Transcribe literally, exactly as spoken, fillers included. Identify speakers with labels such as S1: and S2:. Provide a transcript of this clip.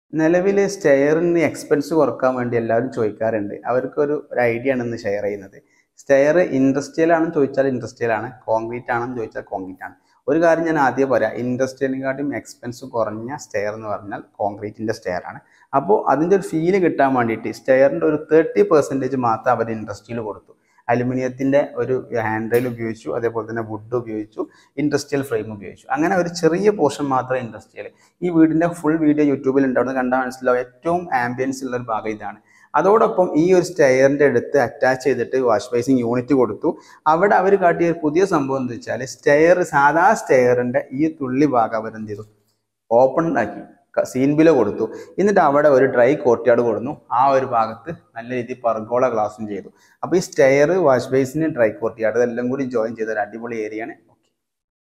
S1: നിലവിൽ സ്റ്റെയറിന് എക്സ്പെൻസ് കുറക്കാൻ വേണ്ടി എല്ലാവരും ചോദിക്കാറുണ്ട്. അവർക്കൊരു ഒരു ഐഡിയ ആണ് ഇന്ന് ഷെയർ ചെയ്യുന്നത്. സ്റ്റെയർ ഇൻഡസ്ട്രിയൽ ആണെന്ന് ചോദിച്ചാൽ ഇൻഡസ്ട്രിയൽ ആണ്, കോൺക്രീറ്റ് ആണെന്ന് ചോദിച്ചാൽ കോൺക്രീറ്റ് ആണ്. ഒരു കാര്യം ഞാൻ ആദ്യം പറയാം, ഇൻഡസ്ട്രിയലിനെക്കാട്ടും എക്സ്പെൻസ് കുറഞ്ഞ സ്റ്റെയർ എന്ന് പറഞ്ഞാൽ കോൺക്രീറ്റിൻ്റെ സ്റ്റെയർ ആണ്. അപ്പോൾ അതിൻ്റെ ഒരു ഫീല് കിട്ടാൻ വേണ്ടിയിട്ട് സ്റ്റെയറിൻ്റെ ഒരു തേർട്ടി പെർസെൻറ്റേജ് മാത്രം അവർ ഇൻഡസ്ട്രിയിൽ കൊടുത്തു. അലുമിനിയത്തിൻ്റെ ഒരു ഹാൻഡ് റെയിൽ ഉപയോഗിച്ചു, അതേപോലെ തന്നെ വുഡ് ഉപയോഗിച്ചു, ഇൻഡസ്ട്രിയൽ ഫ്രെയിം ഉപയോഗിച്ചു. അങ്ങനെ ഒരു ചെറിയ പോർഷൻ മാത്രം ഇൻഡസ്ട്രിയൽ. ഈ വീടിൻ്റെ ഫുൾ വീഡിയോ യൂട്യൂബിൽ ഉണ്ടാവുന്ന കണ്ടാൽ മനസ്സിലാവും, ഏറ്റവും ആംബിയൻസ് ഉള്ള ഒരു ഭാഗം ഇതാണ്. അതോടൊപ്പം ഈ ഒരു സ്റ്റെയറിൻ്റെ അടുത്ത് അറ്റാച്ച് ചെയ്തിട്ട് വാഷ് ബേസിൻ യൂണിറ്റ് കൊടുത്തു. അവിടെ അവർ കാട്ടിയ ഒരു പുതിയ സംഭവം എന്ന് വെച്ചാൽ സ്റ്റെയർ, സാധാ സ്റ്റെയറിൻ്റെ ഈ തുള്ളി ഭാഗം അവരെന്ത് ചെയ്തു, ഓപ്പൺ ആക്കി സീൻ ബിലോ കൊടുത്തു. എന്നിട്ട് അവിടെ ഒരു ഡ്രൈ കോർട്ട്യാർഡ് കൊടുന്നു. ആ ഒരു ഭാഗത്ത് നല്ല രീതിയിൽ പർഗോള ഗ്ലാസും ചെയ്തു. അപ്പോൾ ഈ സ്റ്റെയർ, വാഷ് ബേസിന്, ഡ്രൈ കോർട്ട്യാർഡ് ഇതെല്ലാം കൂടി ജോയിൻ ചെയ്ത ഒരു അടിപൊളി ഏരിയയാണ്.